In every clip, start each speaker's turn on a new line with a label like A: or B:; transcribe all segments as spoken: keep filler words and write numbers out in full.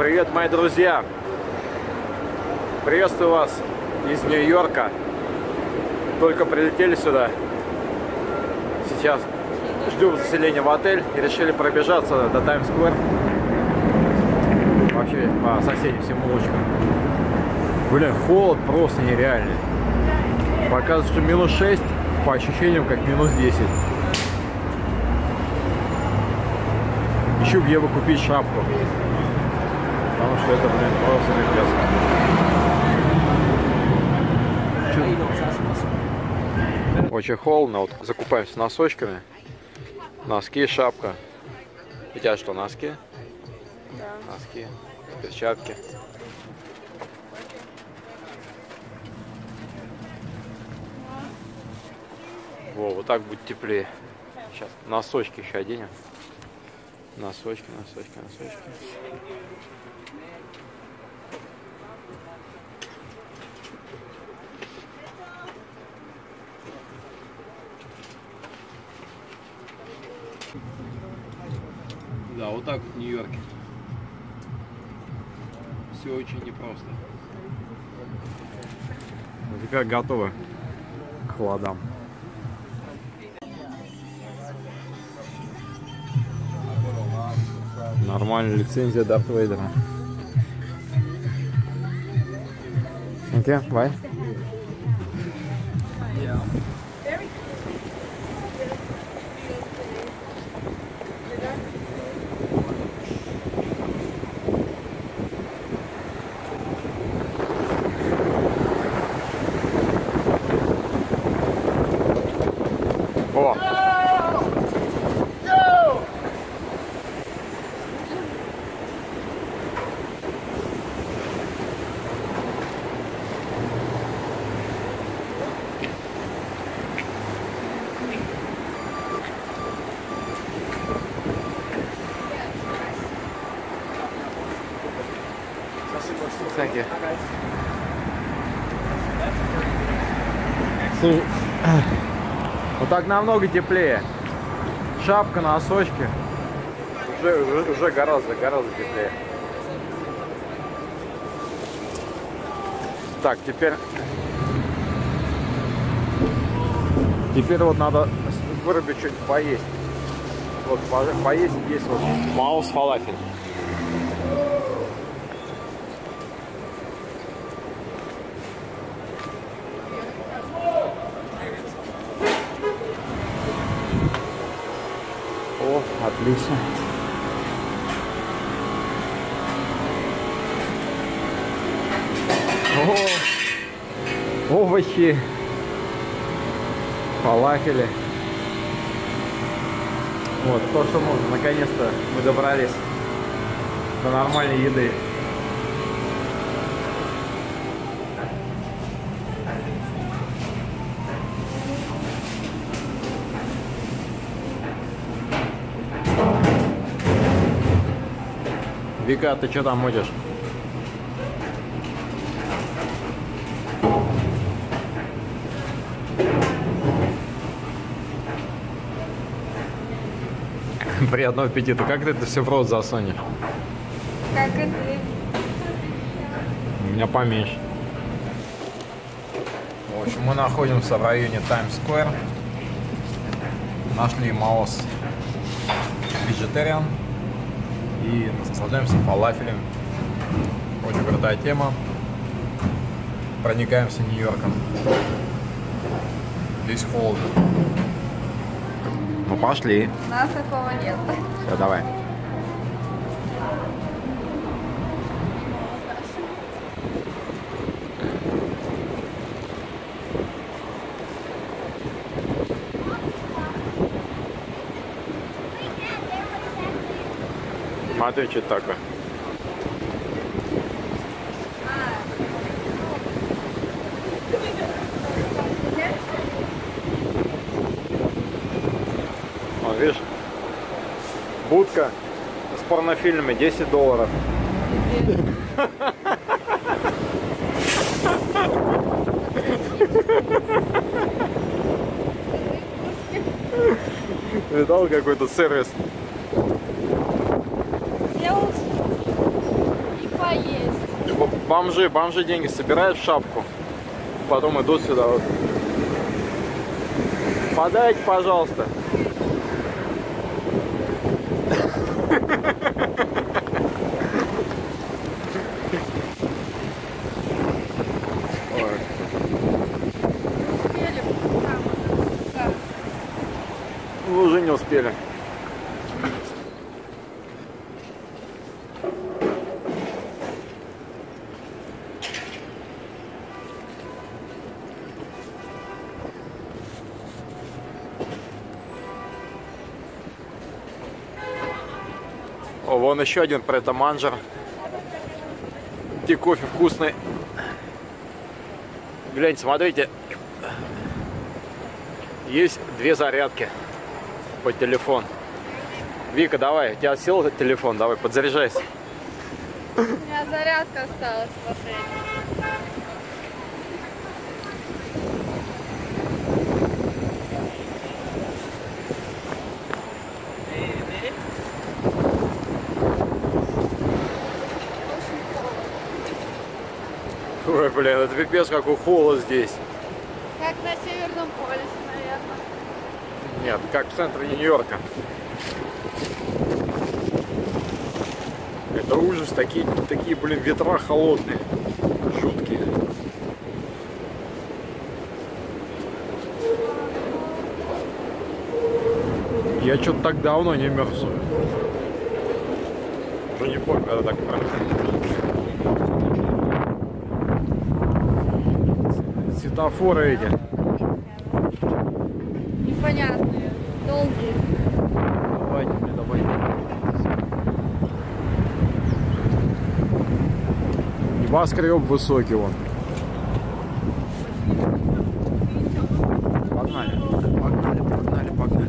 A: Привет, мои друзья! Приветствую вас из Нью-Йорка. Только прилетели сюда. Сейчас ждем заселения в отель и решили пробежаться до Таймс-сквер. Вообще по соседним всем улочкам. Блин, холод просто нереальный. Показывает, что минус шесть, по ощущениям как минус десять. Ищу, где бы купить шапку. Потому что это, блин, просто пипец. Очень холодно. Вот закупаемся носочками. Носки, шапка. У тебя что, носки?
B: Да.
A: Носки, перчатки. Во, вот так будет теплее. Сейчас носочки еще оденем. Носочки, носочки, носочки. Да, вот так в Нью-Йорке. Все очень непросто. Мы теперь готовы к холодам. Нормальная лицензия Дарт Вейдера. Thank you. Bye.
B: Yeah.
A: О! Thank you. Слушай, вот так намного теплее. Шапка, носочки. Уже, уже, уже гораздо, гораздо теплее. Так, теперь... Теперь вот надо вырубить что-нибудь поесть. Вот, по поесть есть вот маус фалафель. О, отлично. О, овощи, фалафели. Вот, то, что можно. Наконец-то мы добрались до нормальной еды. Вика, ты что там мутишь? Приятного аппетита. Как ты это все в рот засунешь?
B: Как и ты.
A: У меня поменьше. В общем, мы находимся в районе Таймс-сквер. Нашли маос Vegetarian. И наслаждаемся фалафелем. Очень крутая тема. Проникаемся Нью-Йорком. Здесь холодно. Ну пошли.
B: У нас такого нет.
A: Все, давай. Смотри, что это такое. Вот, видишь, будка с порнофильмами, десять долларов. Видал какой-то сервис? бомжи, бомжи деньги собирают в шапку, потом идут сюда вот. Подайте, пожалуйста. Мы уже не успели. О, вон еще один претто-манджер. Где кофе вкусный. Гляньте, смотрите. Есть две зарядки под телефон. Вика, давай, у тебя сел этот телефон, давай, подзаряжайся.
B: У меня зарядка осталась последняя.
A: Ой, блин, это пипец, как у холод здесь.
B: Как на Северном полюсе, наверное.
A: Нет, как в центре Нью-Йорка. Это ужас, такие, такие, блин, ветра холодные, жуткие. Я что-то так давно не мерз. Уже не помню, когда так происходит. Светофоры эти.
B: Непонятные, долгие.
A: Давайте, блин, давайте. Небоскреб высокий вон. Погнали, погнали, погнали, погнали.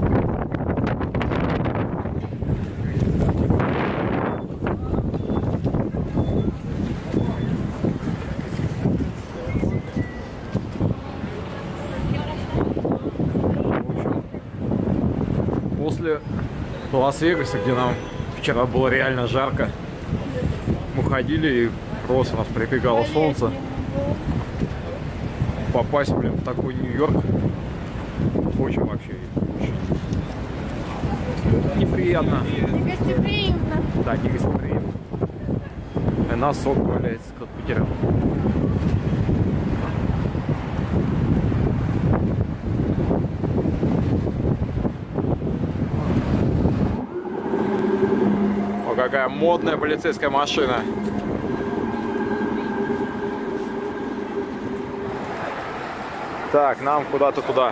A: После Лас-Вегаса, где нам вчера было реально жарко, мы ходили и просто нас припекало солнце. Попасть, блин, в такой Нью-Йорк очень вообще очень неприятно.
B: Негостеприимно.
A: Да, негостеприимно. И нас сок валяется, как потерял. О, какая модная полицейская машина. Так, нам куда-то туда.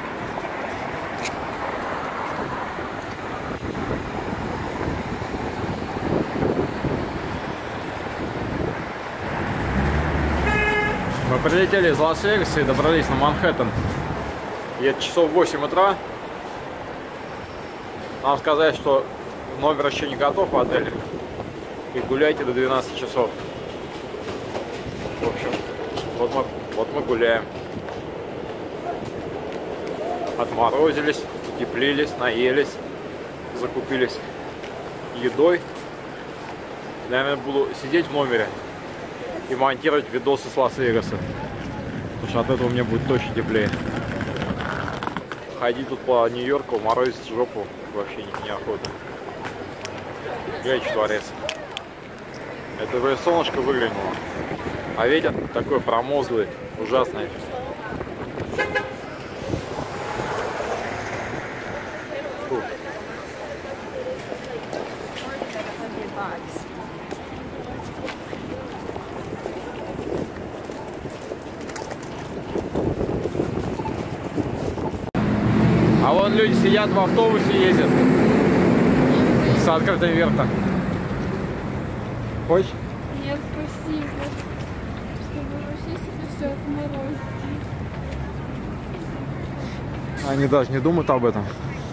A: Мы прилетели из Лас-Вегаса и добрались на Манхэттен. Где-то часов восемь утра. Нам сказали, что номер еще не готов в отеле. И гуляйте до двенадцати часов. В общем, вот мы, вот мы гуляем. Отморозились, утеплились, наелись, закупились едой. Наверное, буду сидеть в номере и монтировать видосы с Лас-Вегаса. Потому что от этого мне будет точно теплее. Ходить тут по Нью-Йорку, морозить жопу вообще неохота. Гляньте, что творец. Это уже солнышко выглянуло. А ветер такой промозглый, ужасный. Фу. А вон люди сидят в автобусе, ездят с открытым верхом. Хочешь?
B: Нет, спасибо. Чтобы вообще себе все отморозить.
A: Они даже не думают об этом.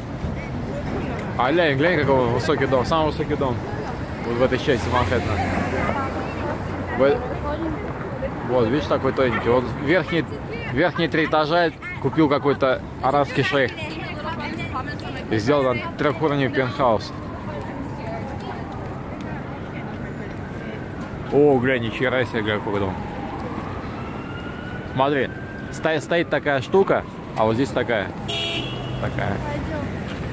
A: А глянь, глянь, какой высокий дом. Самый высокий дом вот в этой части Манхэттена. Вот, вот видишь, такой тоненький. Вот верхние, верхние три этажа купил какой-то арабский шейх. И сделал там трехуровневый пентхаус. О, глянь, нихера себе, глянь, какой дом. Смотри, стоит, стоит такая штука, а вот здесь такая. Такая.
B: Пойдем.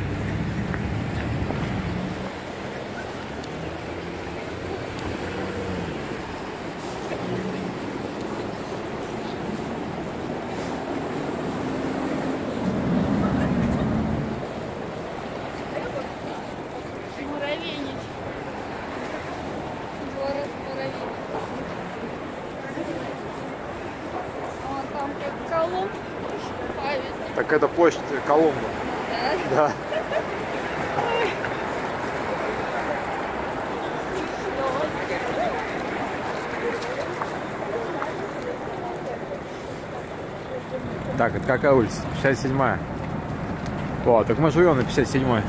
B: Муравейник. Город муравейник. А там как Колумб. Памятник.
A: Так это площадь Колумба.
B: Да?
A: Да. Так, это какая улица? пятьдесят седьмая. О, так мы живем на пятьдесят седьмой.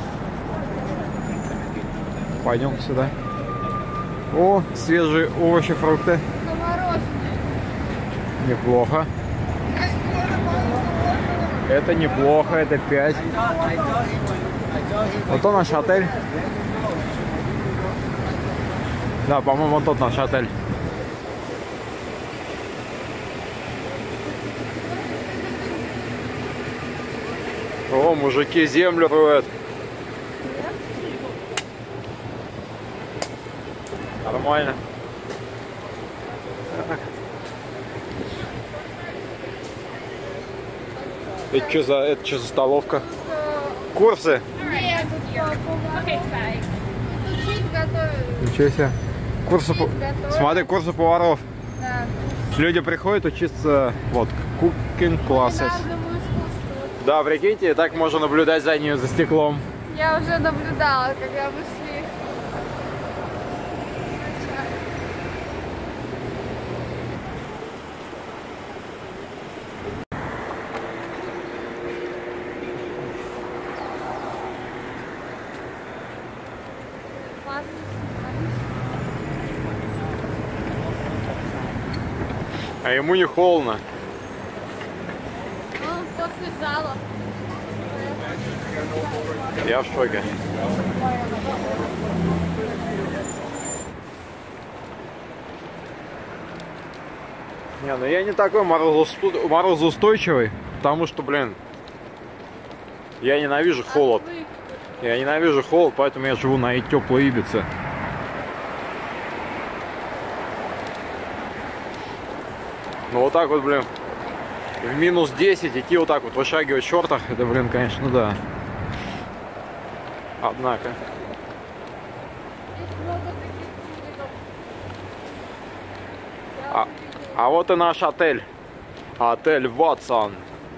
A: Пойдем сюда. О, свежие овощи, фрукты.
B: Замороженный.
A: Неплохо. Это неплохо, это пять. Вот он наш отель. Да, по-моему, вот тот наш отель. О, мужики землю роют. Нормально. Это что за, это что за столовка? Курсы?
B: Нет, тут учить готовят.
A: Ничего себе. Курсы, по-
B: Готовят.
A: смотри, курсы поваров.
B: Да.
A: Люди приходят учиться, вот, cooking classes.
B: Кулинарному искусству.
A: Да, прикиньте, так можно наблюдать за ними, за стеклом.
B: Я уже наблюдала, когда мы шли.
A: А ему не холодно.
B: Ну, после зала.
A: Я в шоке. Не, ну я не такой морозоусту- морозоустойчивый, потому что, блин, я ненавижу холод. Я ненавижу холод, поэтому я живу на теплой Ибице. Ну вот так вот, блин, в минус десять идти вот так вот, вышагивать в шортах, это, блин, конечно, да. Однако. А, а вот и наш отель. Отель Ватсон.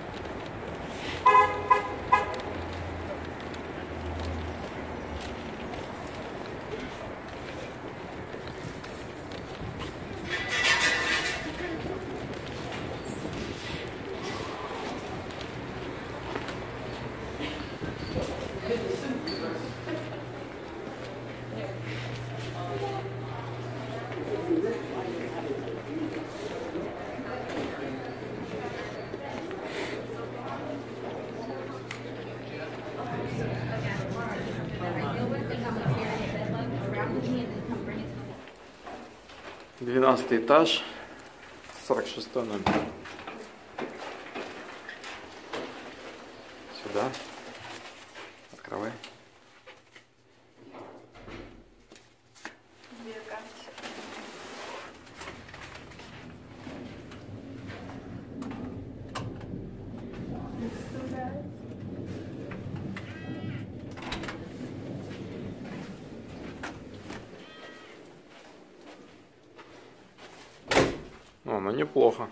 A: Двенадцатый этаж, сорок шестой номер. Сюда. Открывай. О, ну неплохо.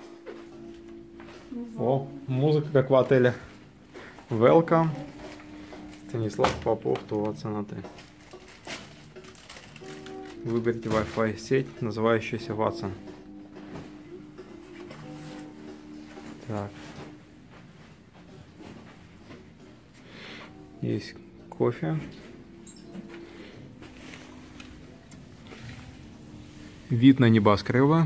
A: О, музыка как в отеле. Welcome. Станислав Попов, Ватсон отель. Выберите Wi-Fi сеть, называющуюся Ватсон. Так. Есть кофе. Вид на небоскребы.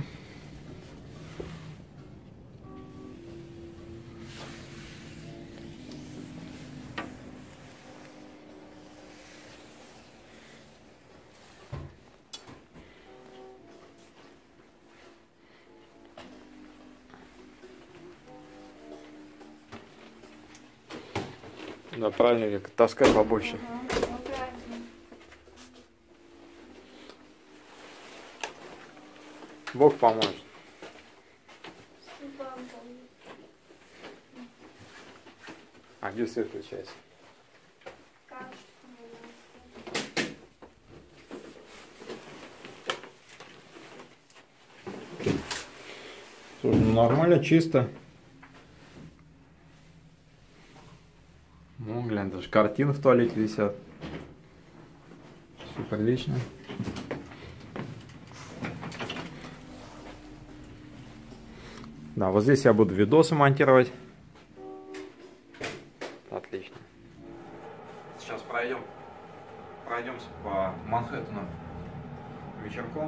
A: Да, правильно, таскать побольше.
B: Ага, ну правильно.
A: Бог поможет. А где свет включается? Слушай, ну нормально, чисто. Ну, глянь, даже картины в туалете висят. Все прилично. Да, вот здесь я буду видосы монтировать. Отлично. Сейчас пройдем, пройдемся по Манхэттену вечерком.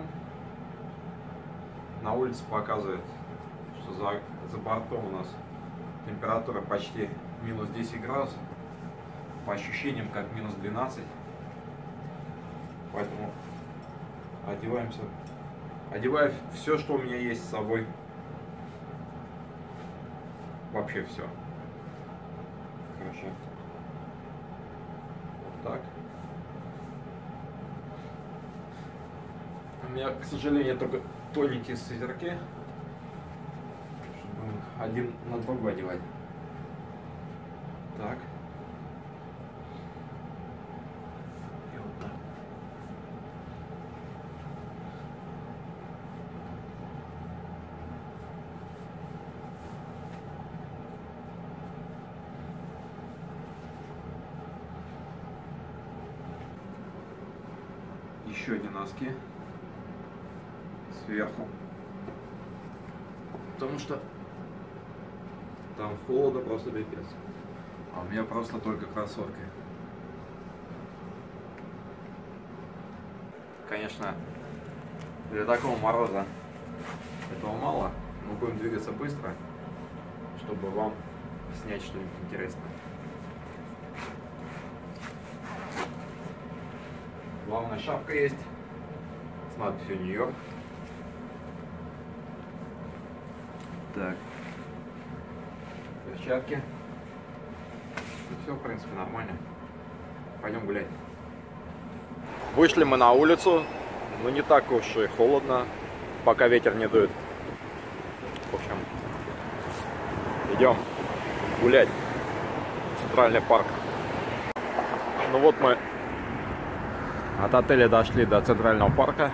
A: На улице показывает, что за, за бортом у нас температура почти минус десять градусов. По ощущениям как минус двенадцать. Поэтому одеваемся. Одеваю все, что у меня есть с собой. Вообще все. Короче. Вот так. У меня, к сожалению, только тоненькие свитерки. Чтобы один на другой одевать. Так. И вот так. Еще одни носки сверху, потому что там холодно просто пипец, а у меня просто только кроссовки. Конечно, для такого мороза этого мало, мы будем двигаться быстро, чтобы вам снять что-нибудь интересное. Главная шапка есть с надписью Нью-Йорк. Так. Перчатки. Все, в принципе, нормально. Пойдем гулять. Вышли мы на улицу. Ну, не так уж и холодно, пока ветер не дует. В общем, идем гулять в Центральный парк. Ну вот мы от отеля дошли до Центрального парка.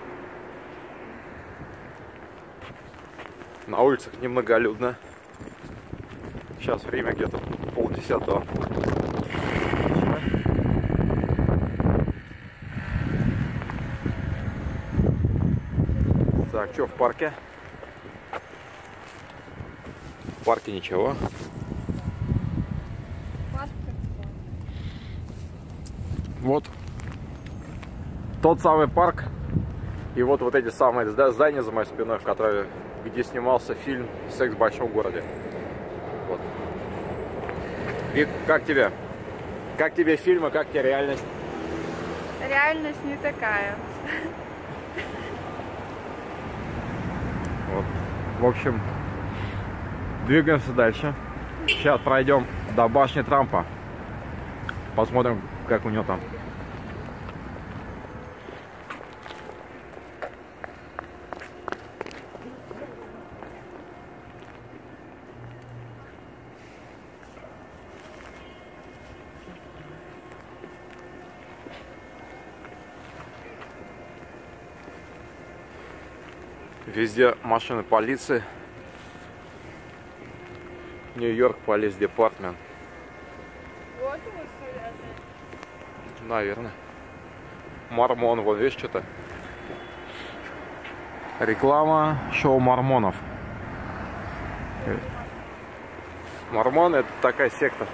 A: На улицах немноголюдно. Сейчас время где-то полдесятого. Так, что в парке? В парке ничего. Вот тот самый парк. И вот вот эти самые здания за моей спиной, в которой, где снимался фильм «Секс в большом городе». Вот. И как тебе? Как тебе фильм, и как тебе реальность?
B: Реальность не такая.
A: Вот. В общем, двигаемся дальше. Сейчас пройдем до башни Трампа. Посмотрим, как у него там. Везде машины полиции. Нью-Йорк Police Department.
B: Вот его стоят.
A: Наверное. Мормон, вот видишь что-то. Реклама шоу мормонов. Мормоны — это такая секта.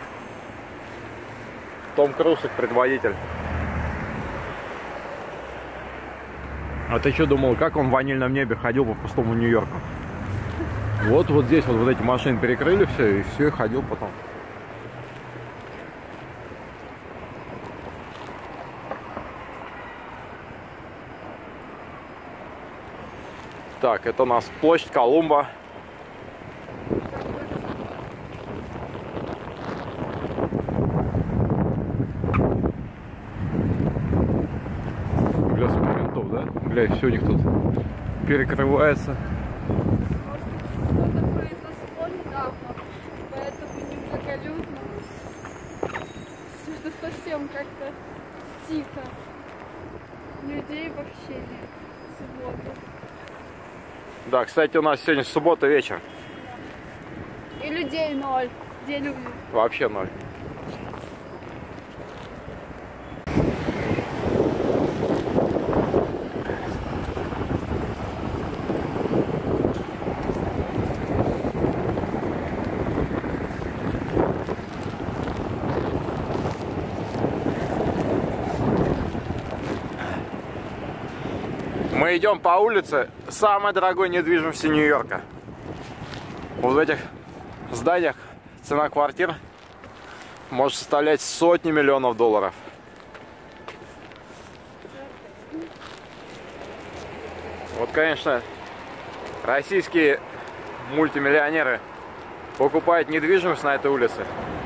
A: Том Круз их предводитель. А ты что думал, как он в ванильном небе ходил по пустому Нью-Йорку? Вот, вот здесь вот, вот эти машины перекрыли все, и все, и ходил потом. Так, это у нас площадь Колумба. Бля, все у них тут перекрывается.
B: Может, что-то произошло недавно, поэтому немноголюдно. Что-то совсем как-то тихо. Людей вообще нет. Суббота.
A: Да, кстати, у нас сегодня суббота вечер.
B: И людей ноль. Где люди?
A: Вообще ноль. Мы идем по улице самой дорогой недвижимости Нью-Йорка. Вот в этих зданиях цена квартир может составлять сотни миллионов долларов. Вот, конечно, российские мультимиллионеры покупают недвижимость на этой улице.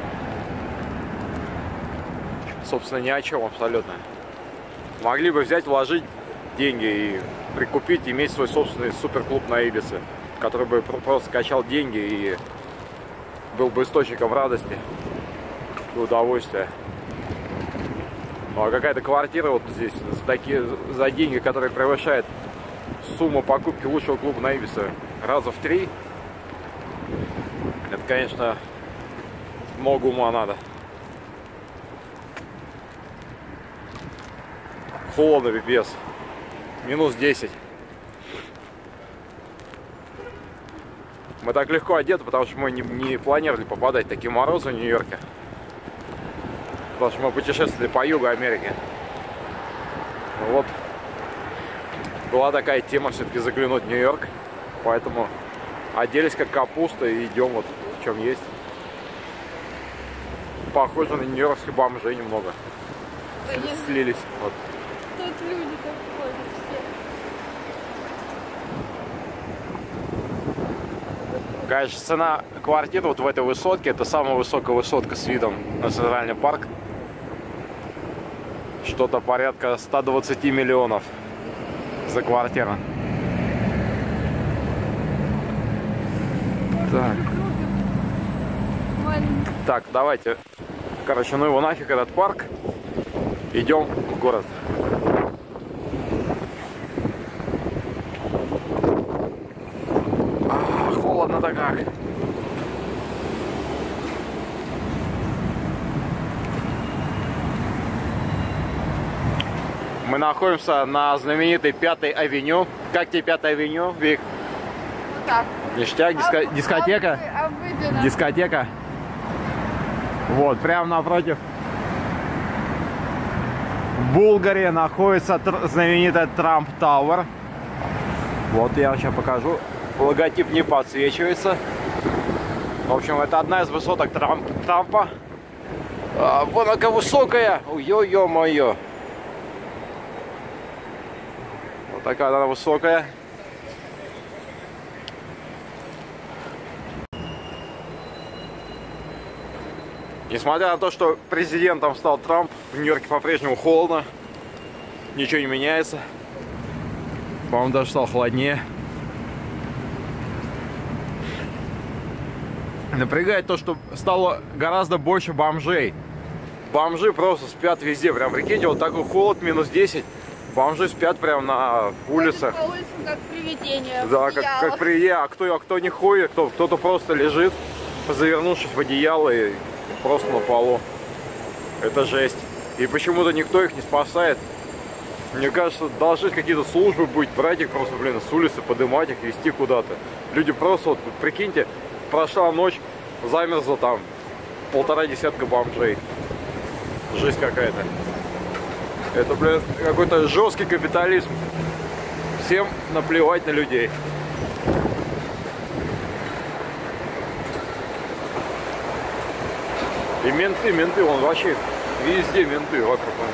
A: Собственно, ни о чем абсолютно. Могли бы взять, вложить деньги и прикупить, иметь свой собственный суперклуб на Ибице, который бы просто качал деньги и был бы источником радости и удовольствия. Ну, а какая-то квартира вот здесь за, такие, за деньги, которые превышают сумму покупки лучшего клуба на Ибице раза в три, это, конечно, много ума надо. Холодно, пипец. Минус десять. Мы так легко одеты, потому что мы не, не планировали попадать в такие морозы в Нью-Йорке. Потому что мы путешествовали по югу Америки. Вот. Была такая тема все-таки заглянуть в Нью-Йорк. Поэтому оделись как капуста и идем вот в чем есть. Похоже на нью-йоркских бомжей немного.
B: Да нет.
A: Слились. Вот.
B: Тут люди так ходят все.
A: Конечно, цена квартиры вот в этой высотке, это самая высокая высотка с видом на Центральный парк. Что-то порядка ста двадцати миллионов за квартиру. Так.
B: Маленький.
A: Так, давайте. Короче, ну его нафиг этот парк. Идем в город. А, холодно-то как. Мы находимся на знаменитой Пятой авеню. Как тебе Пятая авеню, Вик?
B: Вот так.
A: Ништяк, диска...
B: Об-
A: дискотека?
B: об- Обыденно.
A: Дискотека. Вот, прямо напротив Булгари находится тр... знаменитая Трамп Тауэр. Вот я вам сейчас покажу. Логотип не подсвечивается. В общем, это одна из высоток Трамп... Трампа. А, вон она какая высокая. Ой-ой-ой-моё. Вот такая она высокая. Несмотря на то, что президентом стал Трамп, в Нью-Йорке по-прежнему холодно. Ничего не меняется. По-моему, даже стало холоднее. Напрягает то, что стало гораздо больше бомжей. Бомжи просто спят везде. Прям прикиньте, вот такой холод, минус десять. Бомжи спят прямо на улицах.
B: По улицам как привидения.
A: Да, как, как при... А кто, а кто не ходит, кто, кто-то просто лежит, завернувшись в одеяло и просто на полу. Это жесть. И почему-то никто их не спасает. Мне кажется, должны какие-то службы быть, брать их просто, блин, с улицы, поднимать их, везти куда-то. Люди просто, вот, прикиньте, прошла ночь, замерзло там полтора десятка бомжей. Жесть какая-то. Это, блин, какой-то жесткий капитализм. Всем наплевать на людей. И менты, менты, он вообще везде менты вокруг он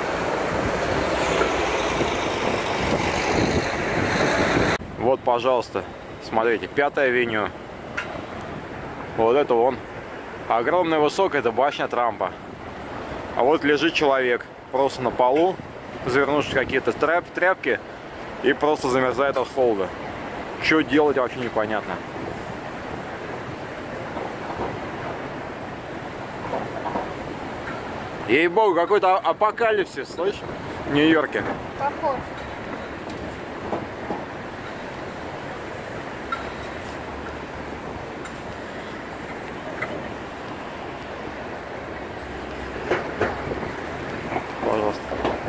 A: есть. Вот, пожалуйста, смотрите, Пятая авеню. Вот это вон. Огромная высокая, это башня Трампа. А вот лежит человек просто на полу, завернувшись в какие-то тряп, тряпки. и просто замерзает от холода. Что делать, вообще непонятно. Ей-богу, какой-то апокалипсис, слышишь? В Нью-Йорке.
B: Похож.
A: Пожалуйста.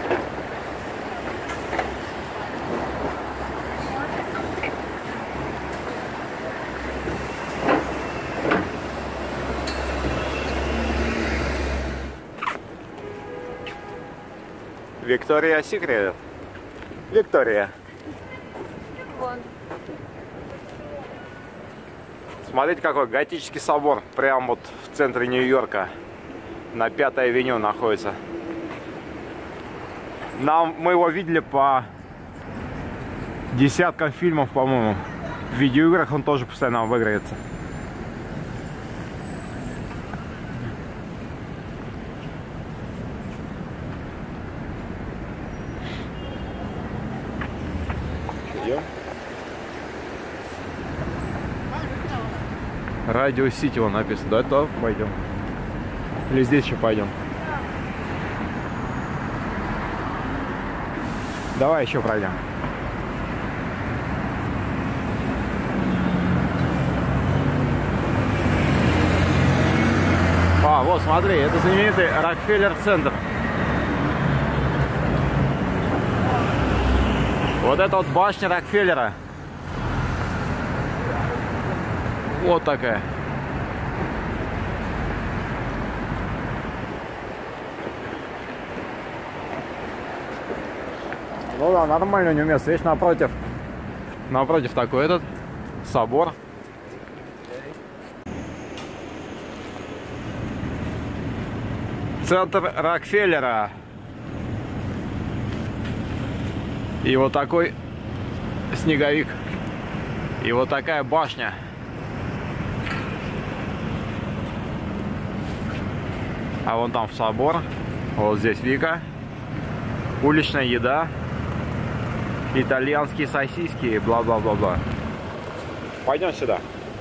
A: Виктория Секрет. Виктория.
B: Вон.
A: Смотрите, какой готический собор. Прямо вот в центре Нью-Йорка. На Пятой авеню находится. Нам, мы его видели по десяткам фильмов, по-моему. В видеоиграх он тоже постоянно обыгрывается. Идем. Радио Сити вон написано. Да, то пойдем. Или здесь еще пойдем. Давай еще пройдем. А, вот смотри, это знаменитый Рокфеллер-центр. Вот это вот башня Рокфеллера. Вот такая. Ну да, нормально у него место. Видишь, напротив, напротив такой этот собор. Центр Рокфеллера. И вот такой снеговик. И вот такая башня. А вон там собор. Вот здесь Вика. Уличная еда. Итальянские сосиски. Бла-бла-бла-бла. Пойдем сюда.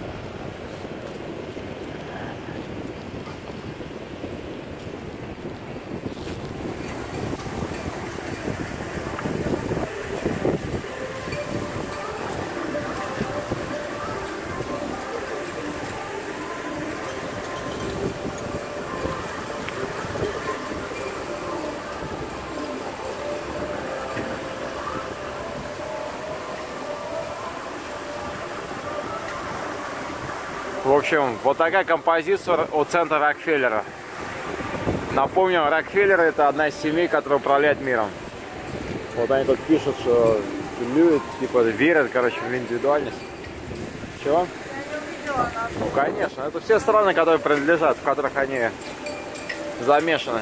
A: В общем, вот такая композиция у центра Рокфеллера. Напомню, Рокфеллер — это одна из семей, которая управляет миром. Вот они тут пишут, что любят, типа верят, короче, в индивидуальность. Чего? Ну, конечно, это все страны, которые принадлежат, в которых они замешаны.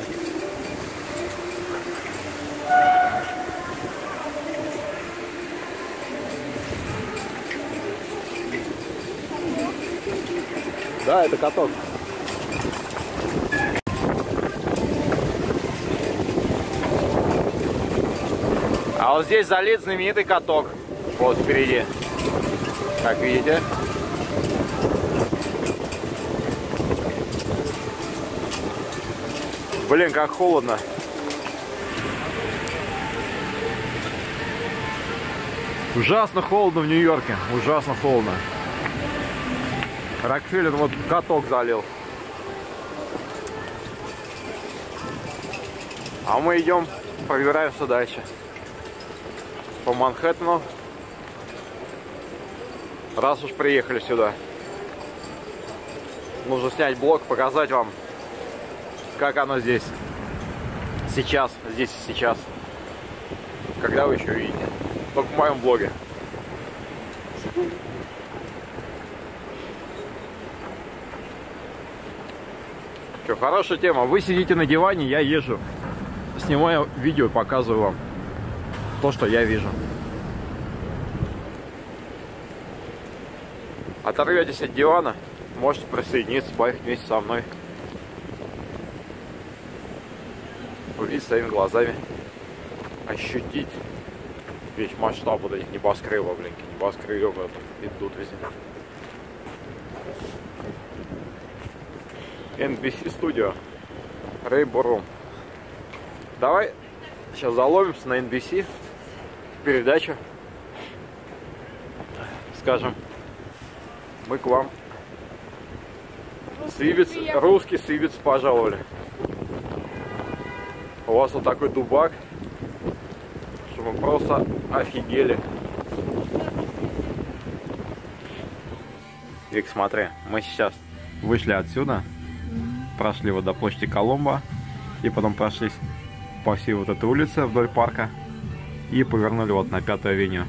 A: Да, это каток. А вот здесь залит знаменитый каток. Вот впереди. Как видите. Блин, как холодно. Ужасно холодно в Нью-Йорке. Ужасно холодно. Рокфеллер вот каток залил. А мы идем, пробираемся дальше. По Манхэттену. Раз уж приехали сюда. Нужно снять блог, показать вам, как оно здесь. Сейчас, здесь и сейчас. Когда вы еще увидите. Только в моем блоге. Что, хорошая тема. Вы сидите на диване, я езжу. Снимаю видео, показываю вам то, что я вижу. Оторветесь от дивана, можете присоединиться, поехать вместе со мной. Увидеть своими глазами. Ощутить весь масштаб вот этих небоскребов, блин, небоскребы идут везде. эн би си Studio, Rainbow Room. Давай сейчас заломимся на эн би си передачу. Скажем, мы к вам сивец, русский сивец пожаловали. У вас вот такой дубак, что мы просто офигели. Вик, смотри, мы сейчас вышли отсюда, прошли вот до площади Колумба, и потом прошлись по всей вот этой улице вдоль парка и повернули вот на Пятую авеню.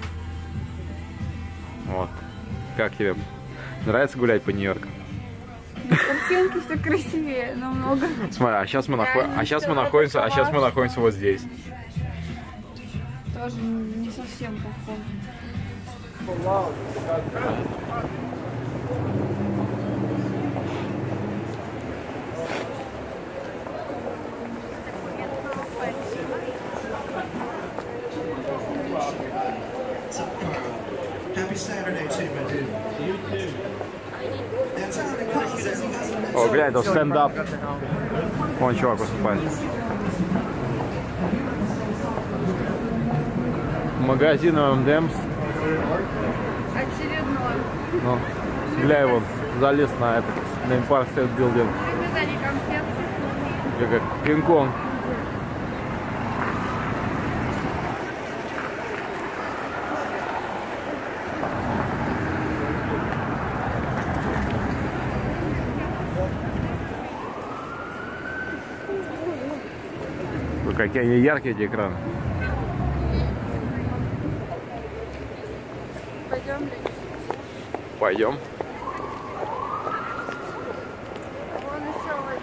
A: Вот. Как тебе? Нравится гулять по Нью-Йорку?
B: Картинки все красивее, намного.
A: Смотри, а сейчас мы, нахо... а сейчас мы находимся, а сейчас мы находимся вот здесь.
B: Тоже не совсем похоже.
A: О, глянь, это стендап. Вон чувак выступает. Магазин эм энд эмс.
B: Очередной.
A: Ну, глянь, вон, залез на этот, на Empire State Building.
B: Привязали конфетки.
A: Как Кинг-Конг. Какие они яркие, эти экраны.
B: Пойдем ли?
A: Пойдем.
B: Вон еще вот.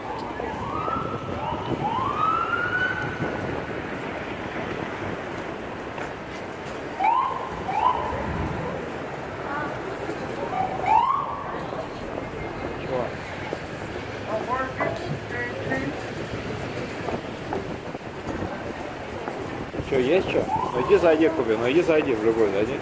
A: Что, есть что? Ну иди зайди, Куби, ну иди зайди в любой, зайди.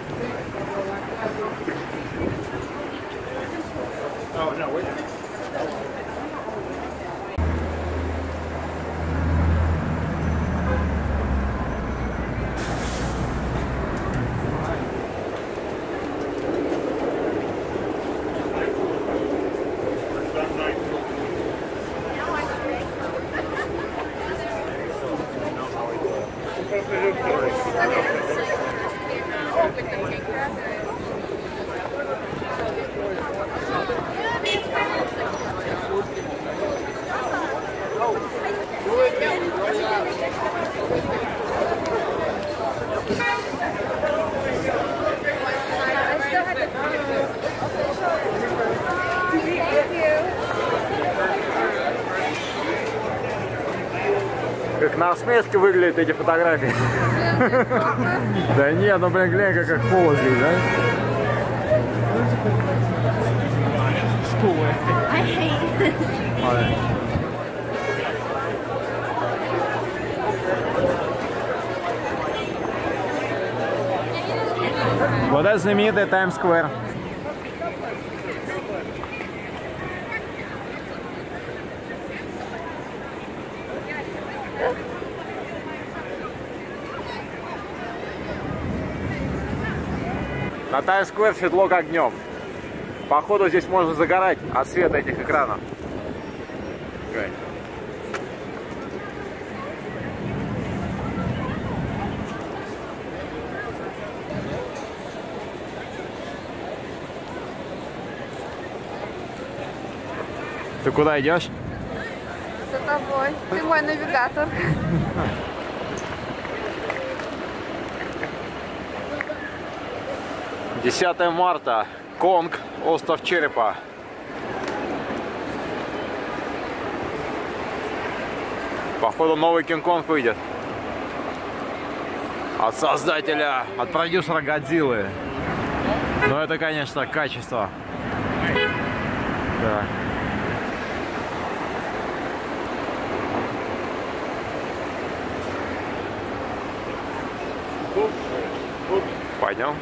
A: Как на смешке выглядят эти фотографии. Да нет, ну блин, глянь, как как холод здесь, да?
B: I hate it.
A: Вот это знаменитый Таймс-сквер. На Таймс-сквер светло как днем. Походу здесь можно загорать от света этих экранов. Ты куда идешь?
B: За тобой. Ты мой навигатор.
A: десятое марта. Конг. Остров Черепа. Походу новый Кинг-Конг выйдет. От создателя, от продюсера Годзиллы. Но это, конечно, качество. Да. Пойдем.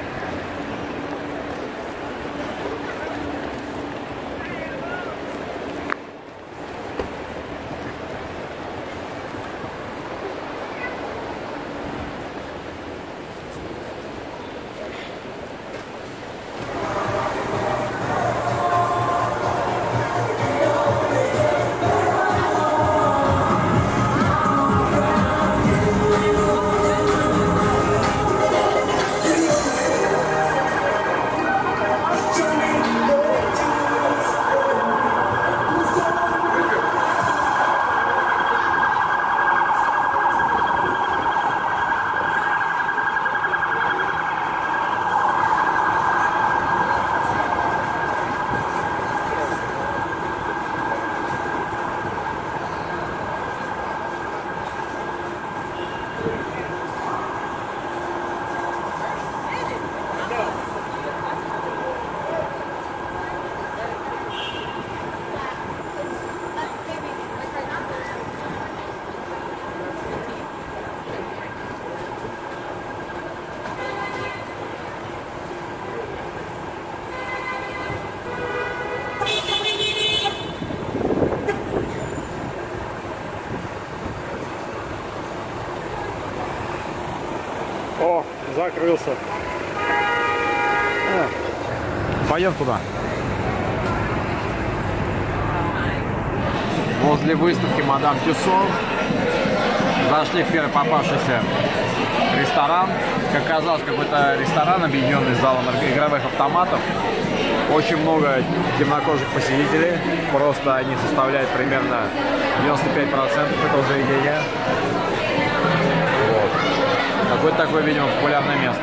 A: О, закрылся. А, пойдем туда. Возле выставки Мадам Тюссо зашли в первый попавшийся ресторан. Как оказалось, какой-то ресторан, объединенный с залом игровых автоматов. Очень много темнокожих посетителей. Просто они составляют примерно девяносто пять процентов этого заведения. Вот. Какое-то такое, видимо, популярное место.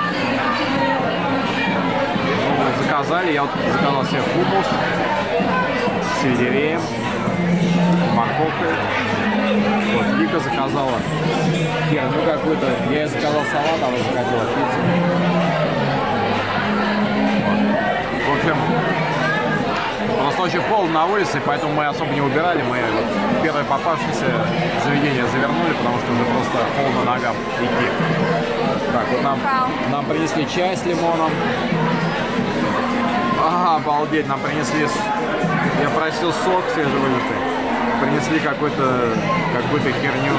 A: Ну, заказали, я вот заказал себе хумус с сельдереем, морковкой. Вот, Вика заказала херню какую-то. Я ей заказал салат, она захотела пиццу. Вот. В общем, просто очень холодно на улице, поэтому мы особо не убирали. Мы вот первое попавшееся заведение завернули, потому что уже просто холодно ногам идти. Так, вот нам, нам принесли чай с лимоном. Ага, обалдеть, нам принесли... Я просил сок свежевыжатый. Принесли какую-то какую-то херню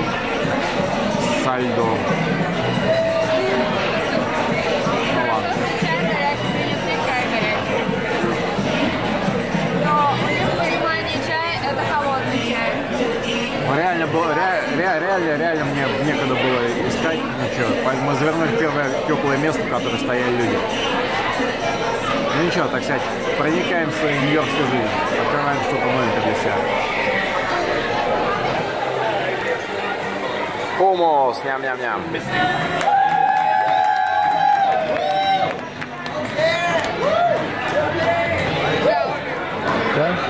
A: со льдом. Ну ладно. Реально, было, ре, ре, реально, реально мне некогда было искать ничего. Поэтому мы завернули в первое теплое место, в котором стояли люди. Ну ничего, так сказать, проникаем в свою нью-йоркскую жизнь. Открываем что-то новенькое для себя. Хумус, ням-ням-ням. Да?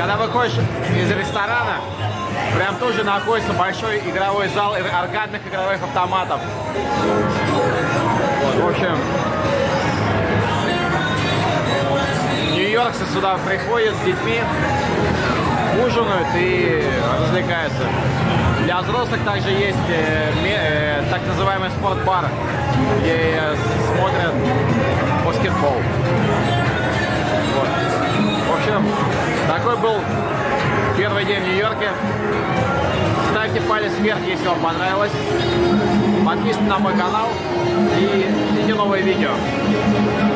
A: Когда выходишь из ресторана, прям тут же находится большой игровой зал аркадных игровых автоматов. Вот, в общем, нью-йоркцы сюда приходят с детьми, ужинают и развлекаются. Для взрослых также есть э, э, так называемый спортбар, где смотрят баскетбол. Вот. В общем, такой был первый день в Нью-Йорке. Ставьте палец вверх, если вам понравилось. Подписывайтесь на мой канал и ищите новые видео.